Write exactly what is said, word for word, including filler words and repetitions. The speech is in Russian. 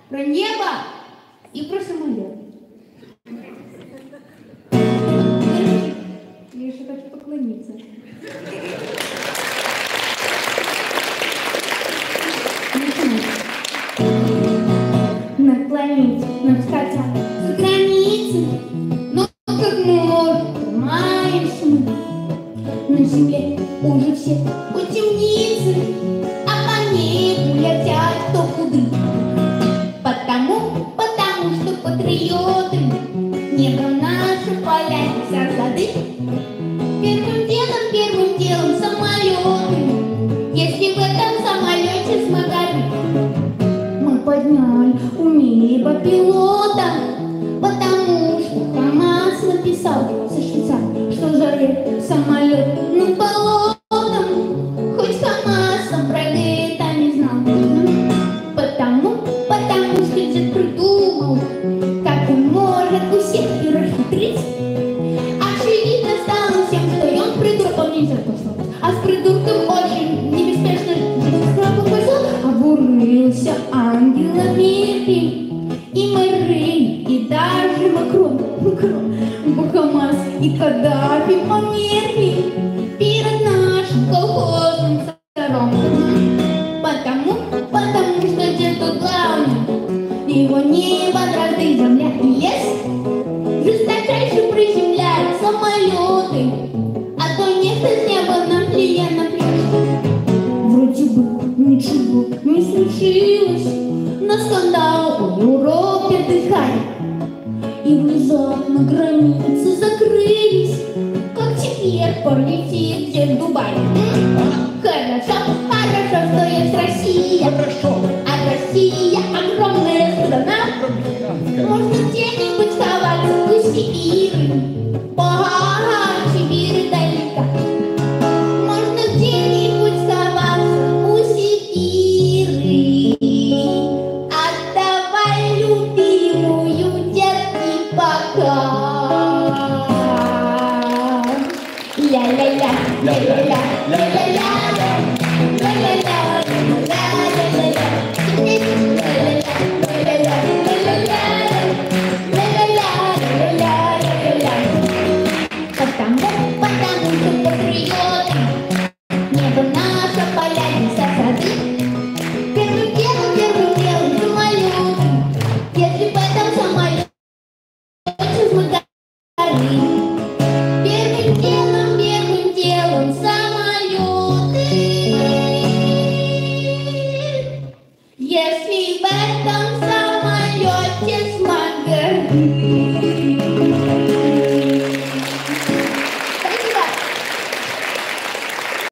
Про небо и про самолет. Я еще хочу поклониться. Наклонить, нам хотят за границей, но как может, маемся мы. На земле уже все утемницы, а по небу летят кто куды. Потому, потому что патриоты небо наше поля и сады. Первым делом, первым делом самолеты, если в этом самолете смогли. Мы подняли у неба пилота, потому что ХАМАС написал со Швейцарии, что жарит самолет над болотом. Хоть ХАМАС сам про это не знал. Потому, потому что дед придумал, как он может у всех и расхитрить. Очевидно стало всем, что он придурком нельзя послать, а с придурком очень небеспечно жить. Справа пошел, обурился Ангела Меркель, и Мэриль, и даже Макрон, Макрон, ХАМАС и Каддафи померли перед нашим колхозным сторонком. Потому, потому что дед тут главный, его небо, дрозды, земля и лес жесточайше приземляют самолеты, а то нефть с неба нам плюет на пляж. Вроде бы ничего не случилось, но скандал по Европе дыхает, и глаза на границе закрылись. Как теперь полетит дед в Дубай? Хорошо, хорошо, что есть Россия. Хорошо. А Россия огромная страна. Можно где-нибудь сховаться у Сибири. Ага, Сибирь далеко. Можно где-нибудь сховаться у Сибири. Отдавай любимую, детки, пока. Ля-ля-ля, ля-ля-ля, ля-ля-ля. Потому, потому что патриоты небо наше поля и сады. Первым делом, первым делом самолеты, если в этом самолете смогли. Первым делом, первым делом самолеты, если в этом самолете